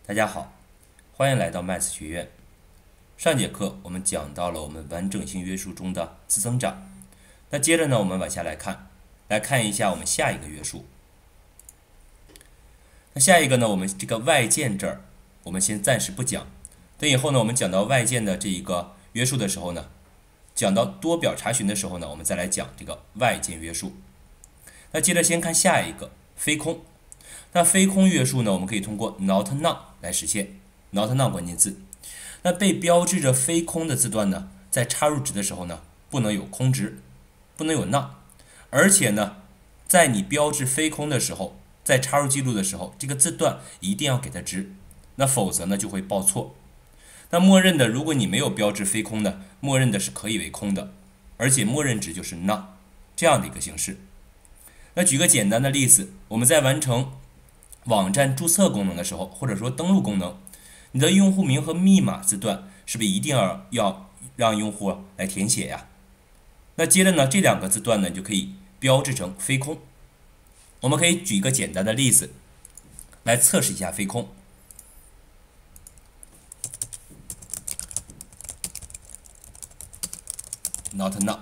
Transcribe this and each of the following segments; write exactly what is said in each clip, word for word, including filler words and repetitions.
大家好，欢迎来到 Math 学院。上节课我们讲到了我们完整性约束中的自增长，那接着呢，我们往下来看，来看一下我们下一个约束。那下一个呢，我们这个外键这儿，我们先暂时不讲。等以后呢，我们讲到外键的这一个约束的时候呢，讲到多表查询的时候呢，我们再来讲这个外键约束。那接着先看下一个非空。那非空约束呢，我们可以通过 not none 来实现 not none 关键字。那被标志着非空的字段呢，在插入值的时候呢，不能有空值，不能有 none， 而且呢，在你标志非空的时候，在插入记录的时候，这个字段一定要给它值，那否则呢就会报错。那默认的，如果你没有标志非空的，默认的是可以为空的，而且默认值就是 none 这样的一个形式。那举个简单的例子，我们在完成网站注册功能的时候，或者说登录功能，你的用户名和密码字段是不是一定要要让用户来填写呀？那接着呢，这两个字段呢就可以标志成非空。我们可以举一个简单的例子来测试一下非空。not none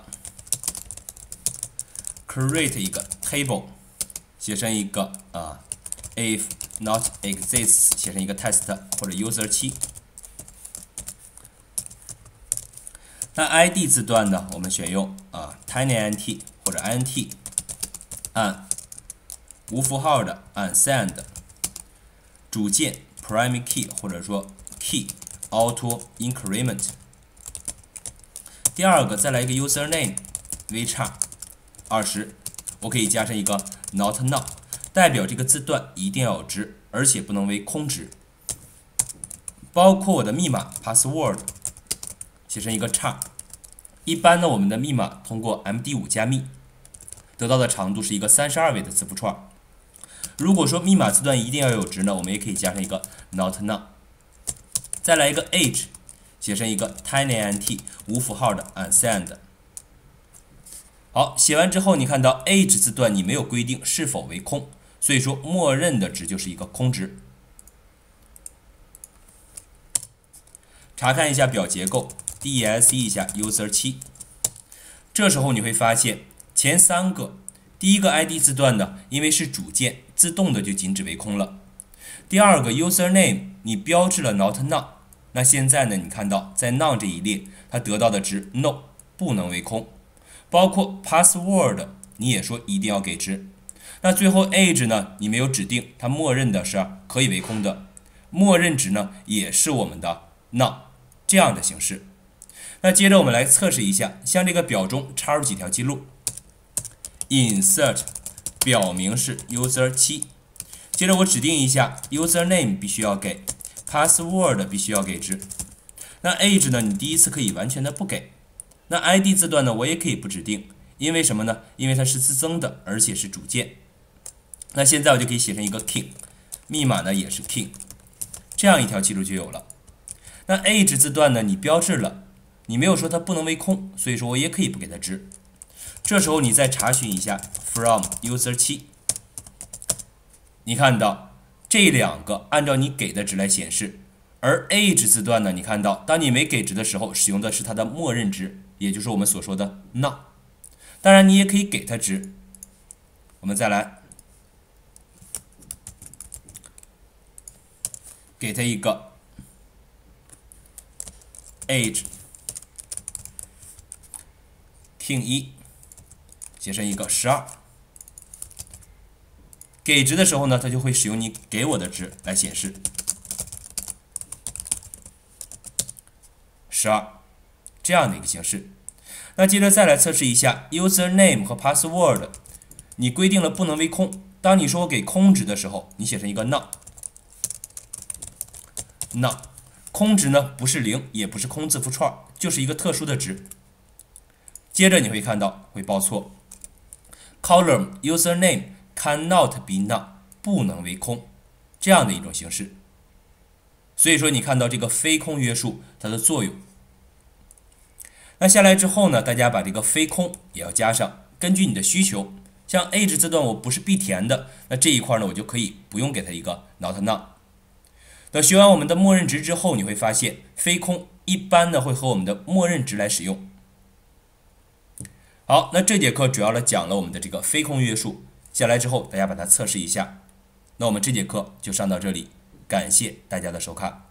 create 一个 table 写成一个啊 if not exists 写成一个 test 或者 user 七。那 I D 字段呢，我们选用啊 tinyint 或者 int 按无符号的按 send 主键 primary key 或者说 key auto increment。第二个再来一个 username vchar 二十，我可以加上一个 not none， 代表这个字段一定要有值，而且不能为空值。包括我的密码 password 写成一个叉。一般呢，我们的密码通过 M D 五 加密得到的长度是一个三十二位的字符串。如果说密码字段一定要有值呢，我们也可以加上一个 not none。再来一个 age 写成一个 tinyint 无符号的按 send。好，写完之后你看到 age 字段你没有规定是否为空，所以说默认的值就是一个空值。查看一下表结构 D E S E 一下 user 七。这时候你会发现前三个，第一个 I D 字段呢，因为是主键，自动的就禁止为空了。第二个 username 你标志了 not none， 那现在呢，你看到在 none 这一列，它得到的值 no 不能为空。包括 password 你也说一定要给值。那最后 age 呢，你没有指定，它默认的是可以为空的，默认值呢也是我们的 none 这样的形式。那接着我们来测试一下，像这个表中插入几条记录 insert 表明是 user 七，接着我指定一下 username 必须要给， password 必须要给值。那 age 呢，你第一次可以完全的不给。那 I D 字段呢，我也可以不指定，因为什么呢？因为它是自增的，而且是主键。那现在我就可以写成一个 king， 密码呢也是 king， 这样一条记录就有了。那 age 字段呢，你标志了，你没有说它不能为空，所以说我也可以不给它值。这时候你再查询一下 from user 七， 你看到这两个按照你给的值来显示。而 age 字段呢，你看到当你没给值的时候，使用的是它的默认值，也就是我们所说的 none。当然你也可以给它值。我们再来给它一个 age king 一，写成一个十二。给值的时候呢，它就会使用你给我的值来显示十二这样的一个形式。那接着再来测试一下 username 和 password， 你规定了不能为空，当你说我给空值的时候，你写成一个 none none， 空值呢不是零，也不是空字符串，就是一个特殊的值。接着你会看到会报错 column username cannot be none 不能为空这样的一种形式。所以说你看到这个非空约束它的作用。那下来之后呢，大家把这个非空也要加上，根据你的需求，像 age 字段我不是必填的，那这一块呢我就可以不用给它一个 not none。 等学完我们的默认值之后，你会发现非空一般呢会和我们的默认值来使用。好，那这节课主要的讲了我们的这个非空约束，下来之后大家把它测试一下。那我们这节课就上到这里，感谢大家的收看。